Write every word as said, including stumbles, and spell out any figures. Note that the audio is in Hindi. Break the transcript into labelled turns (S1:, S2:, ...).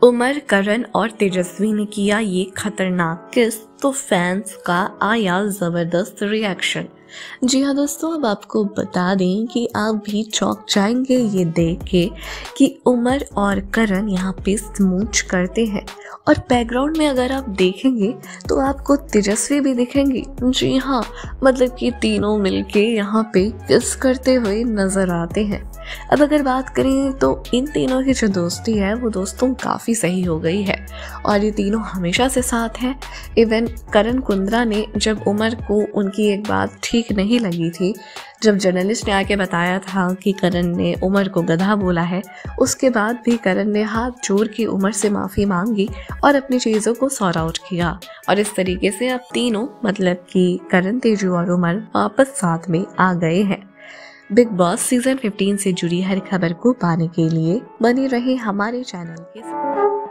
S1: उमर, करण और तेजस्वी ने किया ये खतरनाक किस, तो फैंस का आया जबरदस्त रिएक्शन। जी हाँ दोस्तों, अब आपको बता दें कि आप भी चौंक जाएंगे ये देख के कि उमर और करण यहाँ पे स्मूच करते हैं, और बैकग्राउंड में अगर आप देखेंगे तो आपको तेजस्वी भी दिखेंगी। जी हाँ, मतलब कि तीनों मिलके यहाँ पे किस करते हुए नजर आते हैं। अब अगर बात करें तो इन तीनों की जो दोस्ती है वो दोस्तों काफ़ी सही हो गई है, और ये तीनों हमेशा से साथ हैं। इवन करण कुंद्रा ने जब उमर को उनकी एक बात ठीक नहीं लगी थी, जब जर्नलिस्ट ने आके बताया था कि करण ने उमर को गधा बोला है, उसके बाद भी करण ने हाथ जोड़ के उमर से माफ़ी मांगी और अपनी चीज़ों को सॉर्ट आउट किया, और इस तरीके से अब तीनों मतलब कि करण, तेजू और उमर वापस साथ में आ गए हैं। बिग बॉस सीजन पंद्रह से जुड़ी हर खबर को पाने के लिए बने रहे हमारे चैनल के साथ।